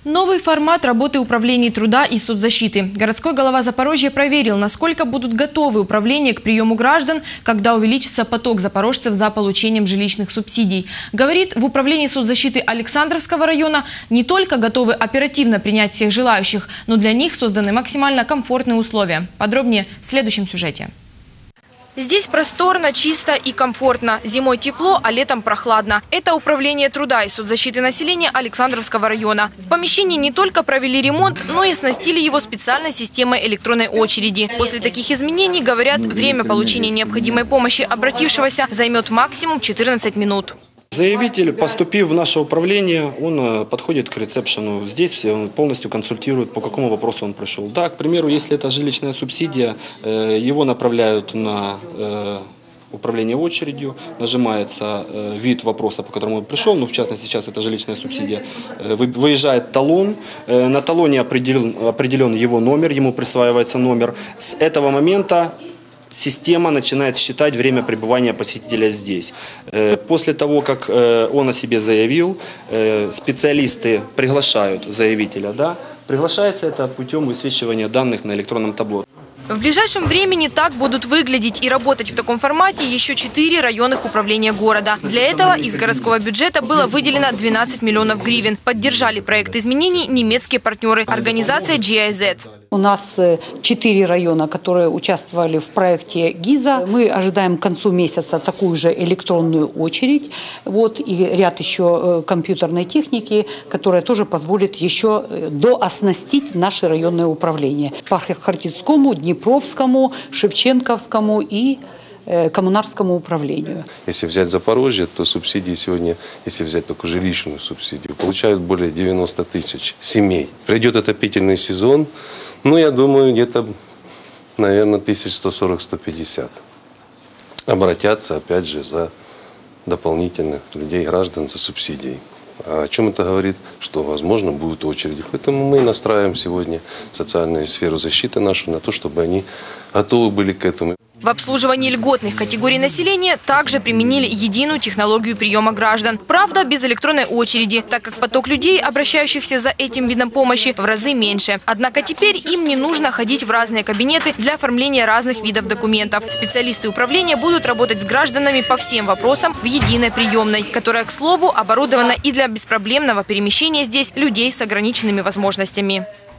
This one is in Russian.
Новый формат работы управлений труда и соцзащиты. Городской голова Запорожья проверил, насколько будут готовы управления к приему граждан, когда увеличится поток запорожцев за получением жилищных субсидий. Говорит, в управлении соцзащиты Александровского района не только готовы оперативно принять всех желающих, но для них созданы максимально комфортные условия. Подробнее в следующем сюжете. Здесь просторно, чисто и комфортно. Зимой тепло, а летом прохладно. Это управление труда и соцзащиты населения Александровского района. В помещении не только провели ремонт, но и оснастили его специальной системой электронной очереди. После таких изменений, говорят, время получения необходимой помощи обратившегося займет максимум 14 минут. Заявитель, поступив в наше управление, он подходит к ресепшену. Здесь он полностью консультирует, по какому вопросу он пришел. Да, к примеру, если это жилищная субсидия, его направляют на управление очередью, нажимается вид вопроса, по которому он пришел, ну, в частности, сейчас это жилищная субсидия, выезжает талон, на талоне определен его номер, ему присваивается номер. С этого момента система начинает считать время пребывания посетителя здесь. После того, как он о себе заявил, специалисты приглашают заявителя. Да? Приглашается это путем высвечивания данных на электронном табло. В ближайшем времени так будут выглядеть и работать в таком формате еще 4 районных управления города. Для этого из городского бюджета было выделено 12 миллионов гривен. Поддержали проект изменений немецкие партнеры – организация GIZ. У нас 4 района, которые участвовали в проекте ГИЗа. Мы ожидаем к концу месяца такую же электронную очередь. Вот, и ряд еще компьютерной техники, которая тоже позволит еще дооснастить наши районные управления. По Хортицкому, Днепровскому, Шевченковскому и Коммунарскому управлению. Если взять Запорожье, то субсидии сегодня, если взять только жилищную субсидию, получают более 90 тысяч семей. Придет отопительный сезон, ну, я думаю, где-то, наверное, 1140-150. Обратятся, опять же, за дополнительных людей, граждан, за субсидией. А о чем это говорит? Что, возможно, будут очереди. Поэтому мы настраиваем сегодня социальную сферу защиты нашу на то, чтобы они готовы были к этому. В обслуживании льготных категорий населения также применили единую технологию приема граждан. Правда, без электронной очереди, так как поток людей, обращающихся за этим видом помощи, в разы меньше. Однако теперь им не нужно ходить в разные кабинеты для оформления разных видов документов. Специалисты управления будут работать с гражданами по всем вопросам в единой приемной, которая, к слову, оборудована и для беспроблемного перемещения здесь людей с ограниченными возможностями.